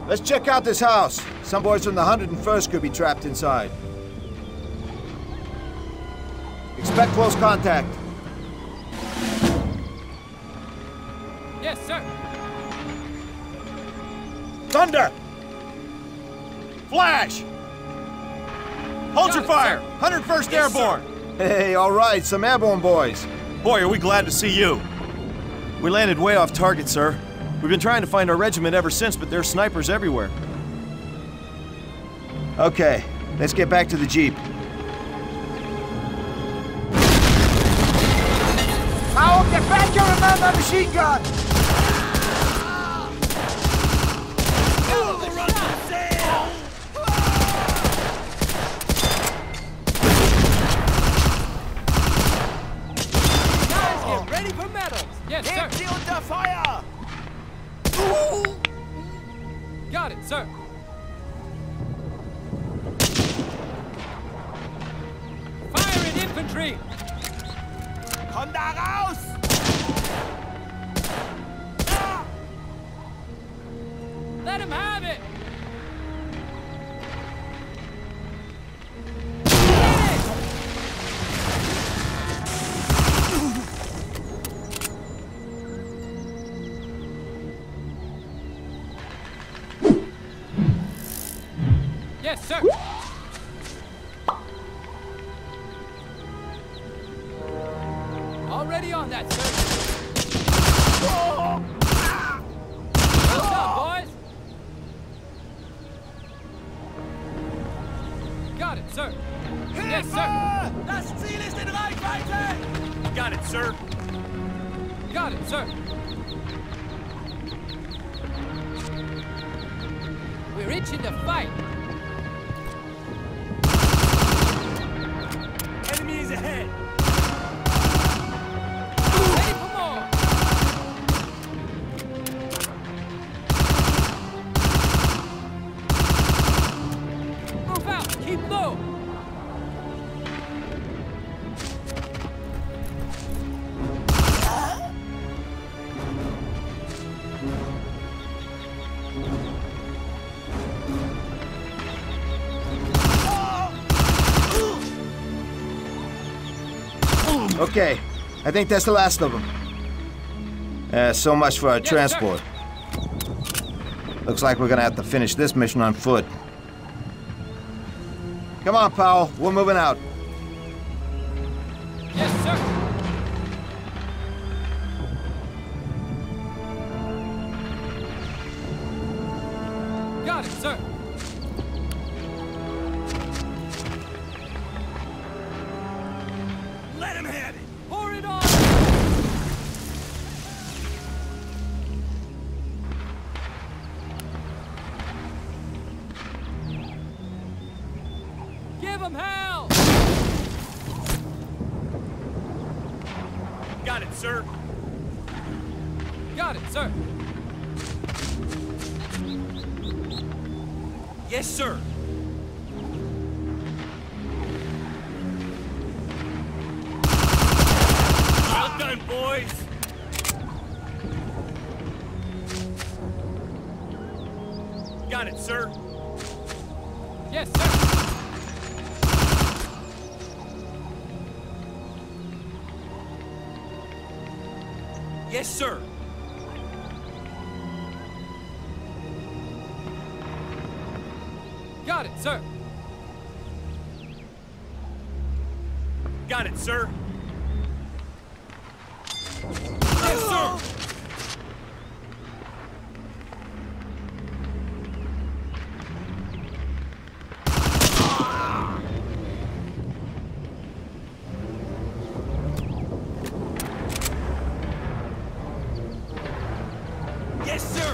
Let's check out this house. Some boys from the 101st could be trapped inside. Expect close contact. Yes, sir. Thunder! Flash! Hold your fire! 101st Airborne! Hey, all right, some airborne boys. Boy, are we glad to see you. We landed way off target, sir. We've been trying to find our regiment ever since, but there are snipers everywhere. Okay, let's get back to the Jeep. Now get back your remember machine gun! Guys, get ready for medals! Yes, sir. Sie unter Feuer! Got it, sir. Fire at infantry! Komm da raus! Let him have it! Yes, sir. Already on that, sir. Well done, boys. Got it, sir. Yes, sir. Das Ziel ist in Reichweite! Got it, sir. Got it, sir. We're itching to fight. Enemy is ahead! Ready for more. Move out. Keep low. Okay, I think that's the last of them. So much for our transport. Looks like we're gonna have to finish this mission on foot. Come on, Powell, we're moving out. Yes, sir. Got it, sir. Let him have it! Pour it on. Give him hell. Got it, sir. Got it, sir. Yes, sir. Well done, boys. Got it, sir. Yes, sir. Yes, sir. Got it, sir. Got it, sir. Yes, sir. Yes, sir.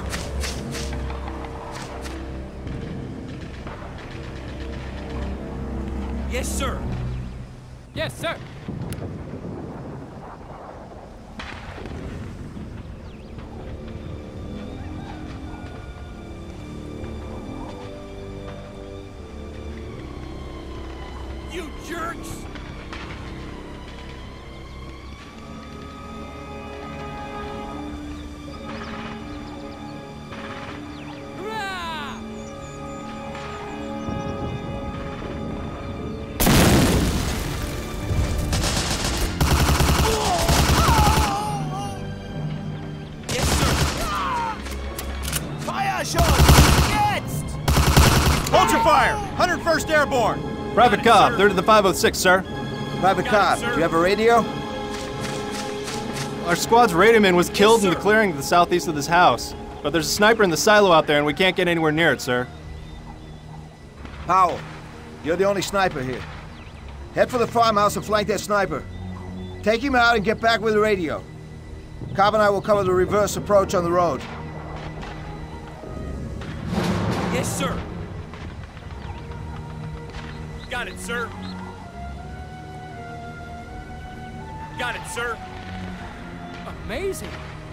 Yes, sir. Yes, sir. You jerks! Hurrah! Jetzt! Hold your fire! 101st Airborne! Private Cobb, 3rd to the 506, sir. Private Cobb, do you have a radio? Our squad's radioman was killed in the clearing to the southeast of this house. But there's a sniper in the silo out there and we can't get anywhere near it, sir. Powell, you're the only sniper here. Head for the farmhouse and flank that sniper. Take him out and get back with the radio. Cobb and I will cover the reverse approach on the road. Yes, sir. Got it, sir. Got it, sir. Amazing.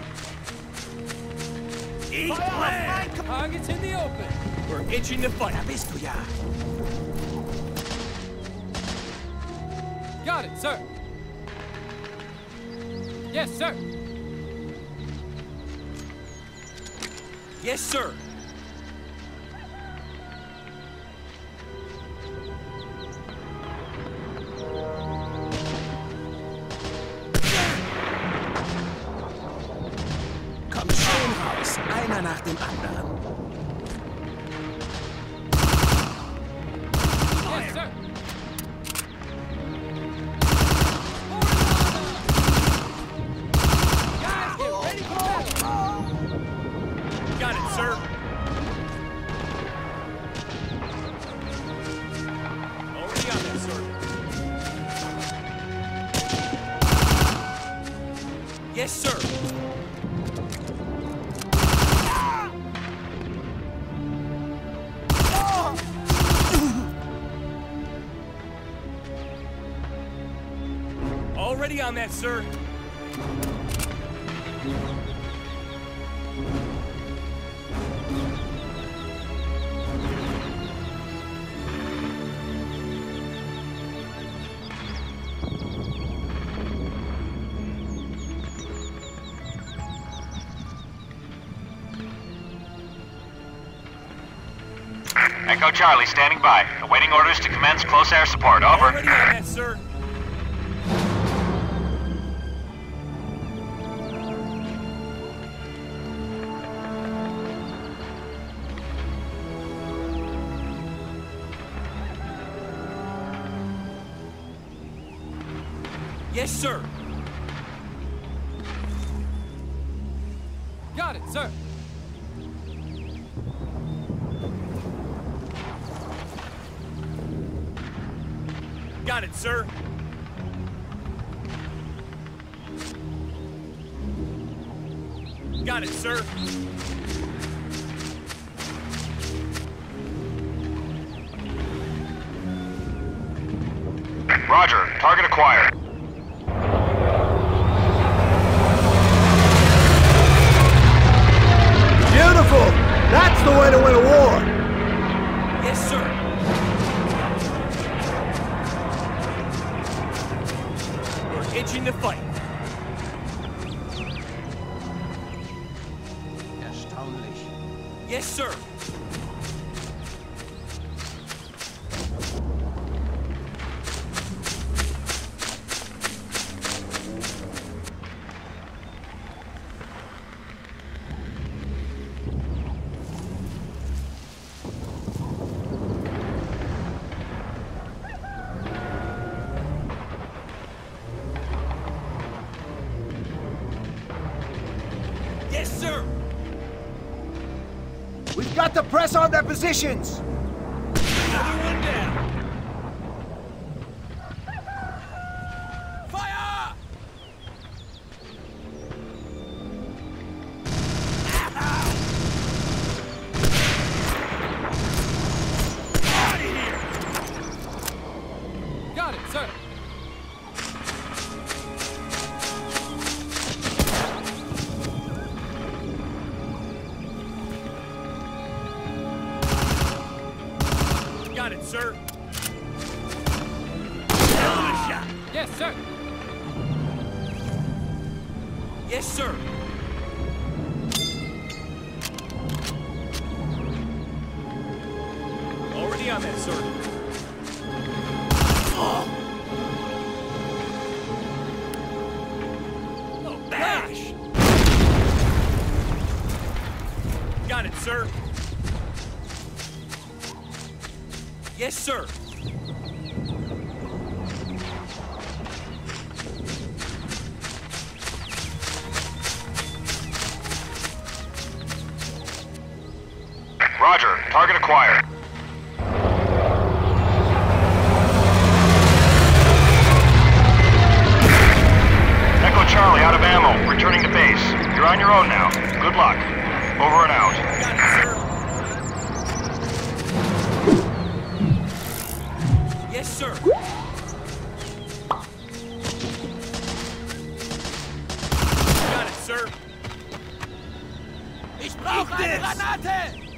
Eat land! Target's in the open. We're itching to fight. Da bist du ja. Got it, sir. Yes, sir. Yes, sir. Komm schön raus, einer nach dem anderen. Yes, sir. Guys, get ready for battle. Got it, sir. Already on that, sir. Yes, sir. Already on that, sir. Echo Charlie standing by. Awaiting orders to commence close air support. Over. Already on that, sir. Yes, sir. Got it, sir. Got it, sir. Got it, sir. Roger. Target acquired. Beautiful! That's the way to win a war! Yes, sir. We're itching to fight. Erstaunlich. Yes, sir. Yes, sir. We've got to press on their positions! Another one down. Fire! Out of here! Got it, sir. Got it, sir. Hell of a shot. Yes, sir. Yes, sir. Already on that, sir. Oh, bash! Got Got it, sir. Yes, sir. Roger. Target acquired. Echo Charlie, out of ammo. Returning to base. You're on your own now. Good luck. Over and out. Got it, sir. Yes, sir. Got it, sir. Ich brauche eine Granate!